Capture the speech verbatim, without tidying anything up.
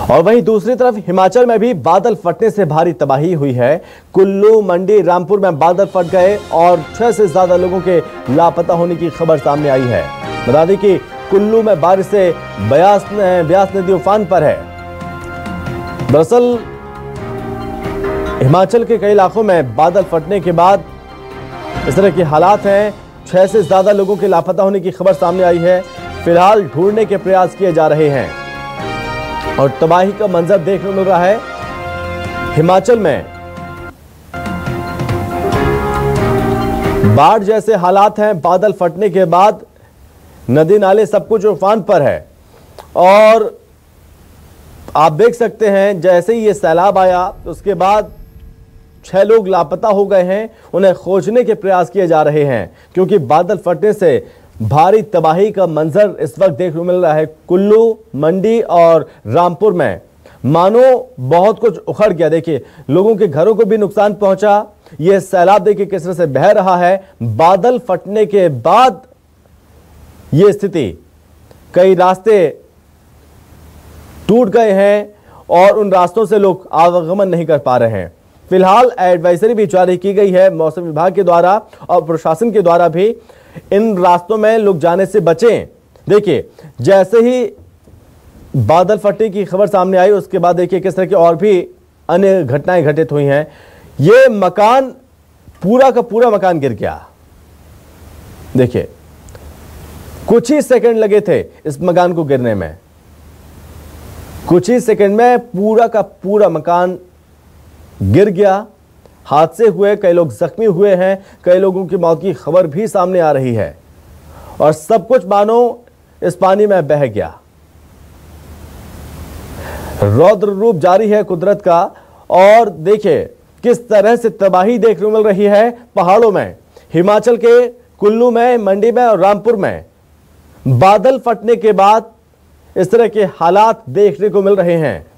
और वहीं दूसरी तरफ हिमाचल में भी बादल फटने से भारी तबाही हुई है। कुल्लू, मंडी, रामपुर में बादल फट गए और छह से ज्यादा लोगों के लापता होने की खबर सामने आई है। बता दें कि कुल्लू में बारिश से ब्यास ब्यास नदी उफान पर है। दरअसल हिमाचल के कई इलाकों में बादल फटने के बाद इस तरह के हालात हैं। छह से ज्यादा लोगों के लापता होने की खबर सामने आई है। फिलहाल ढूंढने के प्रयास किए जा रहे हैं और तबाही का मंजर देखने को मिल रहा है। हिमाचल में बाढ़ जैसे हालात हैं। बादल फटने के बाद नदी नाले सब कुछ उफान पर है और आप देख सकते हैं जैसे ही ये सैलाब आया उसके बाद छह लोग लापता हो गए हैं। उन्हें खोजने के प्रयास किए जा रहे हैं क्योंकि बादल फटने से भारी तबाही का मंजर इस वक्त देखने को मिल रहा है। कुल्लू, मंडी और रामपुर में मानो बहुत कुछ उखड़ गया। देखिए, लोगों के घरों को भी नुकसान पहुंचा। यह सैलाब देखिए किस तरह से बह रहा है। बादल फटने के बाद यह स्थिति, कई रास्ते टूट गए हैं और उन रास्तों से लोग आवागमन नहीं कर पा रहे हैं। फिलहाल एडवाइजरी भी जारी की गई है मौसम विभाग के द्वारा और प्रशासन के द्वारा भी, इन रास्तों में लोग जाने से बचें। देखिए, जैसे ही बादल फटने की खबर सामने आई उसके बाद देखिए किस तरह की और भी अन्य घटनाएं घटित हुई हैं। ये मकान, पूरा का पूरा मकान गिर गया। देखिए, कुछ ही सेकंड लगे थे इस मकान को गिरने में। कुछ ही सेकंड में पूरा का पूरा मकान गिर गया। हादसे हुए, कई लोग जख्मी हुए हैं, कई लोगों की मौत की खबर भी सामने आ रही है और सब कुछ मानो इस पानी में बह गया। रौद्र रूप जारी है कुदरत का और देखिए किस तरह से तबाही देखने को मिल रही है पहाड़ों में। हिमाचल के कुल्लू में, मंडी में और रामपुर में बादल फटने के बाद इस तरह के हालात देखने को मिल रहे हैं।